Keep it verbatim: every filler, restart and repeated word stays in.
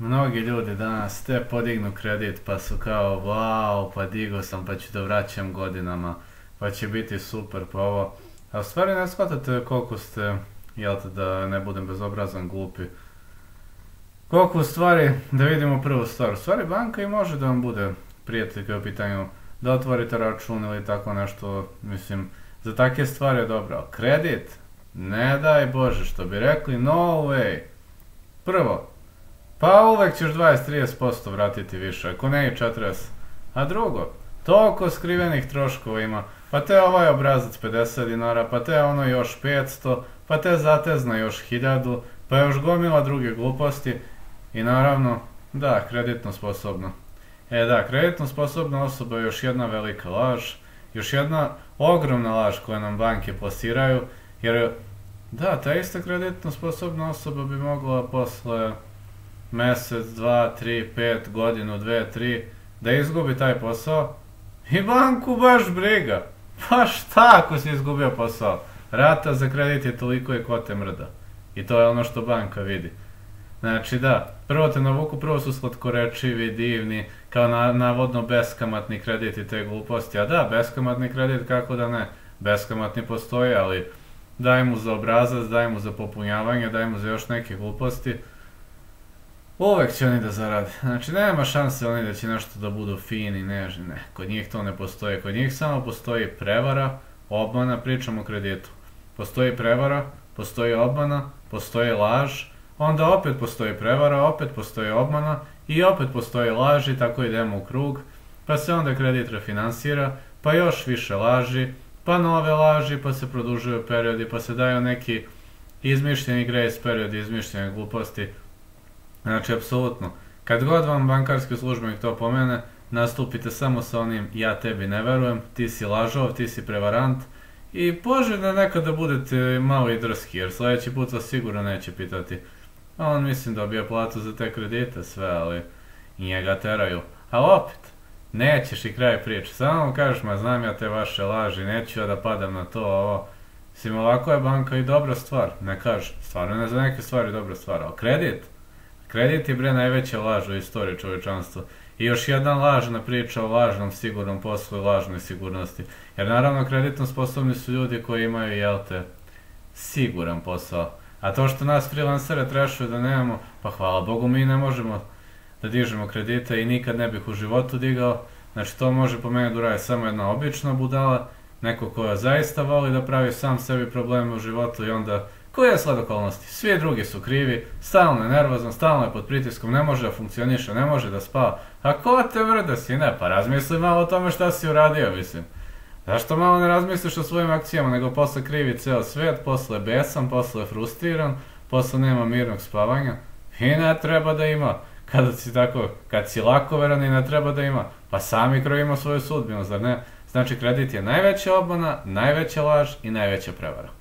mnogi ljudi danas te podignu kredit pa su kao wow, pa digo sam pa ću da vraćam godinama, pa će biti super, pa ovo. A u stvari ne shvatate koliko ste, jel te, da ne budem bezobrazan, glupi. Koliko u stvari, da vidimo prvu stvar, u stvari banka i može da vam bude prijatelj kao pitanju da otvorite račun ili tako nešto, mislim, za takve stvari je dobro. Kredit, ne daj Bože, što bi rekli, no way. Prvo, pa uvek ćeš dvadeset do trideset posto vratiti više, ako ne i četrdeset. A drugo, toliko skrivenih troškova ima, pa te ovaj obrazac pedeset dinara, pa te ono još petsto, pa te zatezna još hiljadu, pa još gomila druge gluposti i naravno, da, kreditno sposobno. E da, kreditno sposobna osoba je još jedna velika laž, još jedna ogromna laž koju nam banke plasiraju, jer da, ta ista kreditno sposobna osoba bi mogla posle mesec, dva, tri, pet, godinu, dve, tri, da izgubi taj posao i banku baš briga. Pa šta ako si izgubio posao? Rata za kredit je toliko i ko te mrda. I to je ono što banka vidi. Znači da, prvo te navuku, prvo su slatkorečivi, divni, kao navodno beskamatni kredit i te gluposti. A da, beskamatni kredit, kako da ne, beskamatni postoji, ali daj mu za obrazac, daj mu za popunjavanje, daj mu za još neke gluposti. Uvek će oni da zarade. Znači, nema šanse oni da će nešto da budu fini, nežni, ne. Kod njih to ne postoji. Kod njih samo postoji prevara, obmana, pričam o kreditu. Postoji prevara, postoji obmana, postoji laž, onda opet postoji prevara, opet postoji obmana i opet postoji laž i tako idemo u krug, pa se onda kredit refinansira, pa još više laži, pa nove laži, pa se produžuju periodi, pa se daju neki izmišljeni grace periodi, izmišljene gluposti. Znači, apsolutno, kad god vam bankarski službenik to pomene, nastupite samo sa onim ja tebi ne verujem, ti si lažov, ti si prevarant i poželjno nekada budete malo i drski, jer sljedeći put vas sigurno neće pitati. A on mislim dobija platu za te kredite, sve, ali i njega teraju. Ali opet, nećeš i kraj priče, samo mu kažeš, ma znam ja te vaše laži, neću ja da padam na to, ovo. Mislim, ovako je banka i dobra stvar, ne kažem, stvarno ne za neke stvari dobra stvar, ali kredit, kredit je bre najveća laž u istoriji čovječanstva. I još jedna lažna priča o lažnom sigurnom poslu i lažnoj sigurnosti. Jer naravno kreditno sposobni su ljudi koji imaju, jel te, siguran posao. A to što nas freelancere trešuju da nemamo, pa hvala Bogu mi ne možemo da dižemo kredite i nikad ne bih u životu digao. Znači to može po meni da uradi samo jedna obična budala, neko koja zaista voli da pravi sam sebi probleme u životu i onda koje je sled okolnosti? Svi drugi su krivi, stalno je nervozan, stalno je pod pritiskom, ne može da funkcioniše, ne može da spava. A ko te vrda si? Ne, pa razmisli malo o tome šta si uradio, mislim. Zašto malo ne razmisliš o svojim akcijama, nego posle krivi ceo svijet, posle besan, posle frustriran, posle nema mirnog spavanja? I ne treba da ima. Kada si tako, kad si lakoveran i ne treba da ima, pa sami krojimo svoju sudbinu, zar ne? Znači kredit je najveća obmana, najveća laž i najveća prevara.